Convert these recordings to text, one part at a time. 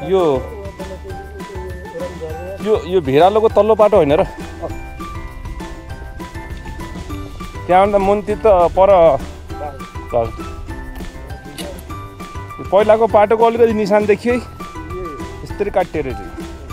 यो यो यो भिरालोको तल्लो बाटो होइन र त्यहाँभन्दा मुन्ती त पर पहिलाको बाटोको अलिकति निशान देखियो है यसरी काटिएर चाहिँ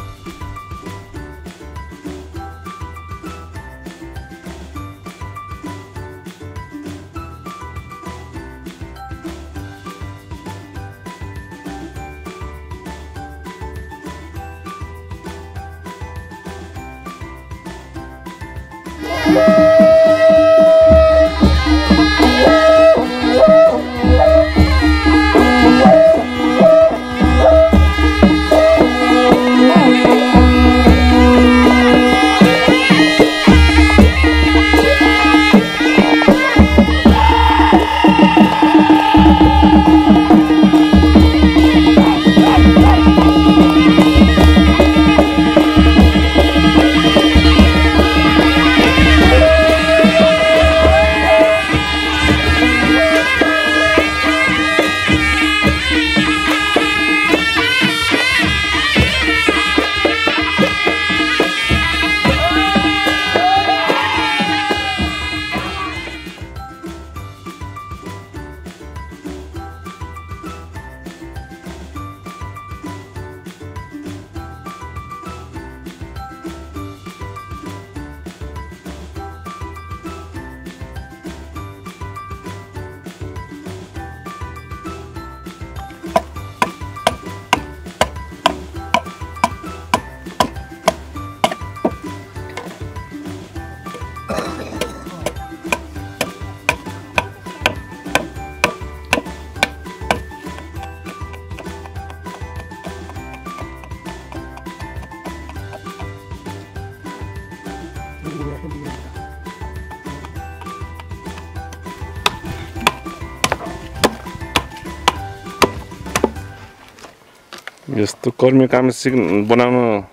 यस्तो कर्मी काम बनाउन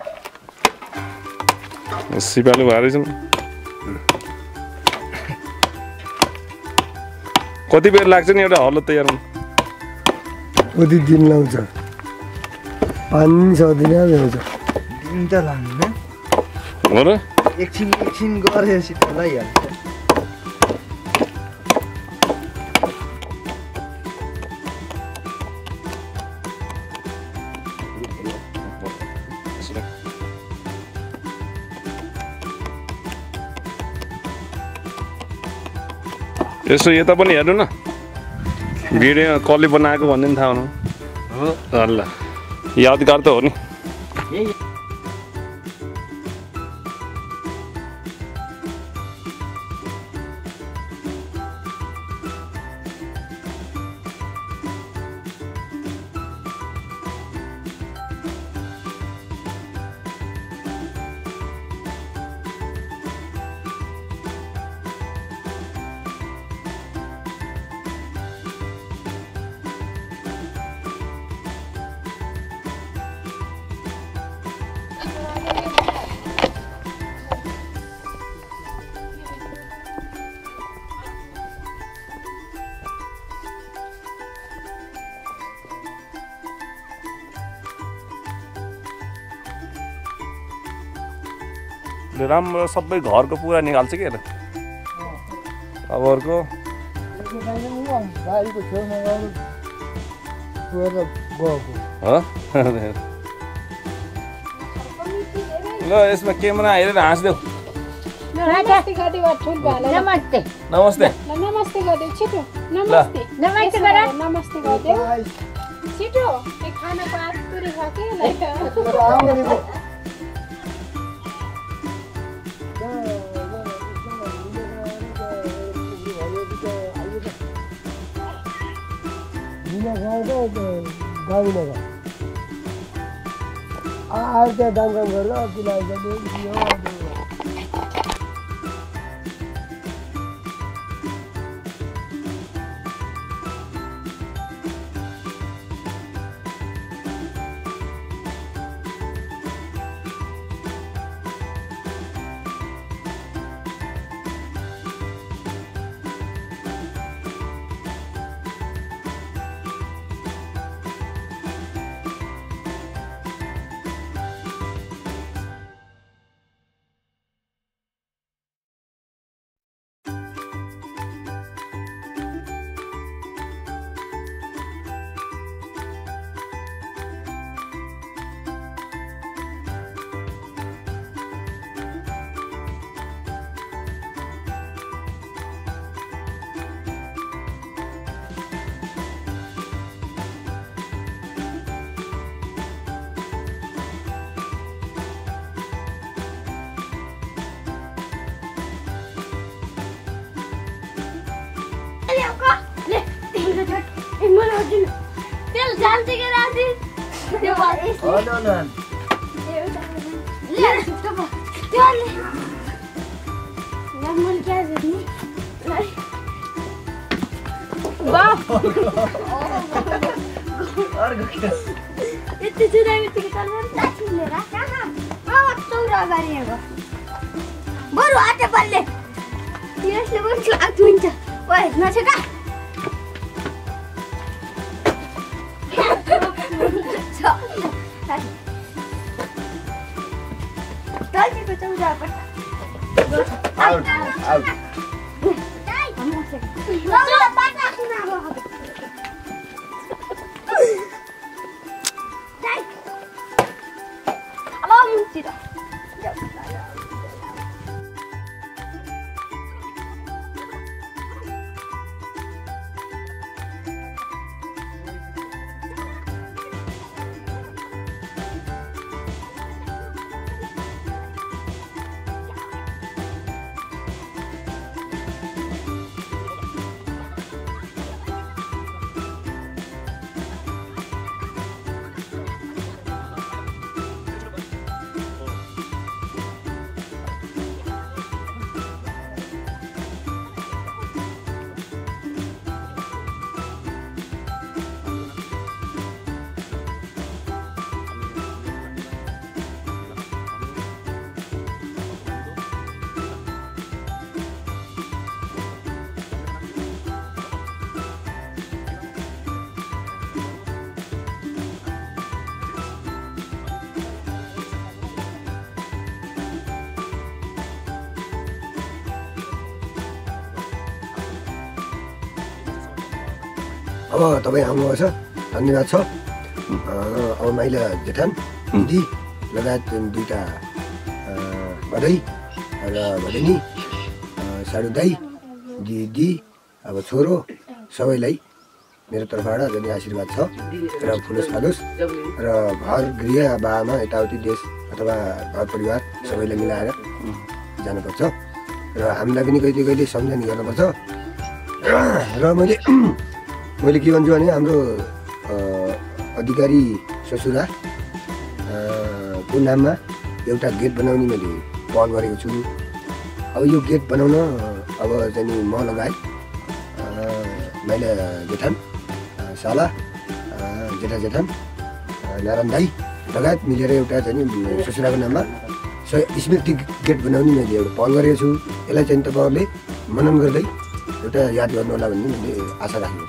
सिपालु भएर छन् कति बेर लाग्छ नि एउटा हलो तयार हुन कति दिन लाग्छ 5-6 दिन लाग्छ दिन त लाग्दैन हो र एकछिन गरेपछि त लागिहाल्छ यसो यता पनि हेर्नु न भिडियो कसले बनाएको भन्ने थाहा हुनु हो ल यादगार त हो नि राम्रो सबै घरको पुरा निकाल्छ के अब अर्को बारीको छेउमा ल यसमा क्यामेरा हेरेर हाँस्देऊ नमस्ते नमस्ते नमस्ते नमस्ते गर्दै छिटो नमस्ते नमस्ते गर नमस्ते गर्दै छिटो ए खाना पात पुरै छ के गाडी लगा आज त्या दाम काम गर्दा तिला यति जुदा बित्तिकै तलवार लाठी लिएर कहाँ चौरा गरिएको बरु आटे बल्ले यसले पनि लाग्छ हुन्छ ओए नछेका तलको चौरा पट्टा आउट आउट चौरा पट्टा किन अब अब तपाईँ आउनुभएको छ धन्यवाद छ। अब माइला जेठान दिदी लगायत दुईवटा भदै र भदैनी साडु दाई दिदी अब छोरो सबैलाई मेरो तर्फबाट जति आशीर्वाद छ र फुलोस् फालोस् र घर गृह बाबामा यताउति देश अथवा घर परिवार सबैलाई मिलाएर जानुपर्छ र हामीलाई पनि कहिले कहिले सम्झनी गर्नुपर्छ। र मैले के भन्छु भने हाम्रो अधिकारी ससुरा को नाममा एउटा गेट बनाउने मैले पहल गरेको छु। अब यो गेट बनाउन अब चाहिँ नि म लगायत माइला जेठान साला जेठा जेठान नारायण दाई लगायत मिलेर एउटा चाहिँ नि ससुराको नाममा स्मृति गेट बनाउने मैले एउटा पहल गरेको छु। यसलाई चाहिँ तपाईँहरूले मनन गर्दै एउटा याद गर्नु होला भन्ने मैले आशा राखेको छु।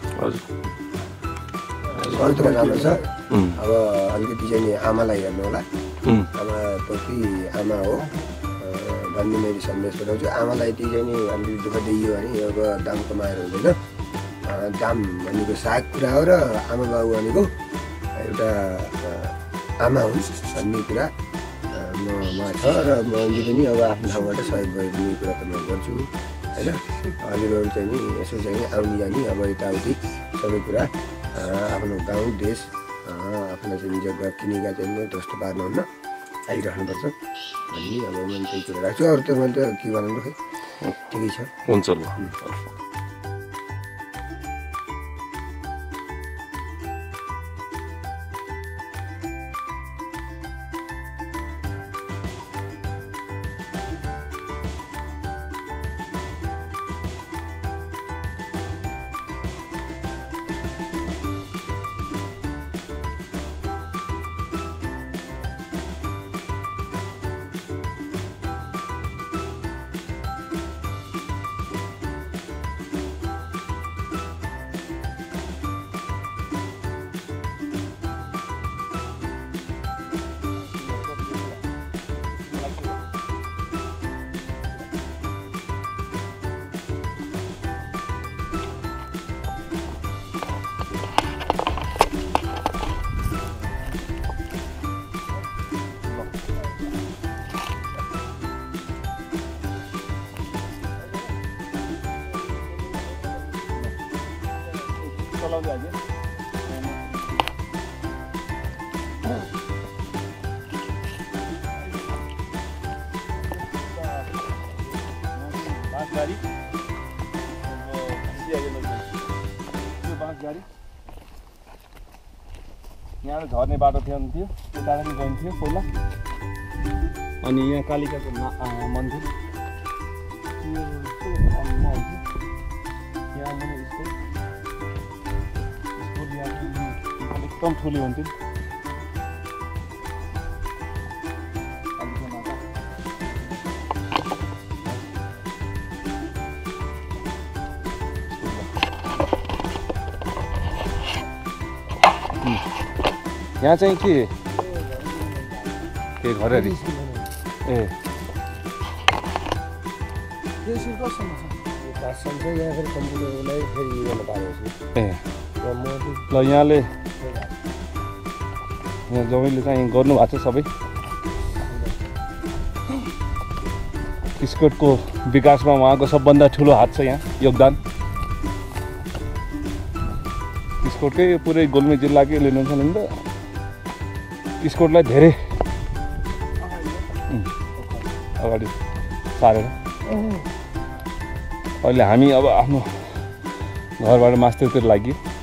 अरू त राम्रो छ। अब अलिकति चाहिँ नि आमालाई हेर्नु होला, आमाप्रति आमा हो भन्ने मैले सन्देश पठाउँछु। आमालाई यति चाहिँ नि अलिकति दुःख दिइयो भने अब दाम कमाएर हुँदैन। दाम भनेको साग कुरा हो र आमा बाबु भनेको एउटा आमा हुन् भन्ने कुरा ममा छ र मैले पनि अब आफ्नो ठाउँबाट सहयोग गरिदिने कुरा त म गर्छु होइन। हजुरहरू चाहिँ नि यसो चाहिँ आउने जाने अब यताउति सबै कुरा आफ्नो गाउँ देश आफ्नो चाहिँ जग्गा किनेका चाहिँ ध्वस्त पार्नुहुन्न, आइराख्नुपर्छ भन्ने अब मैले त्यही कुरा राख्छु। अरू त मैले त के भन्नु खै ठिकै छ। हुन्छ ल। यहाँ झर्ने बाटो थियो यता पनि गइन्थ्यो पहिला अनि यहाँ कालिकाको मन्दिर यहाँ पनि स्कुल एकदम ठुलो हुन्थ्यो यहाँ चाहिँ के घरहरी ए ल यहाँले यहाँ जमिनले चाहिँ गर्नुभएको छ सबै इस्कोटको विकासमा उहाँको सबभन्दा ठुलो हात छ यहाँ योगदान इस्कोटकै पुरै गुल्मी जिल्लाकै लिनुहुन्छ नि त इस्कोटलाई धेरै अगाडि सारेर अहिले हामी अब आफ्नो घरबाट मास्टरतिर लागि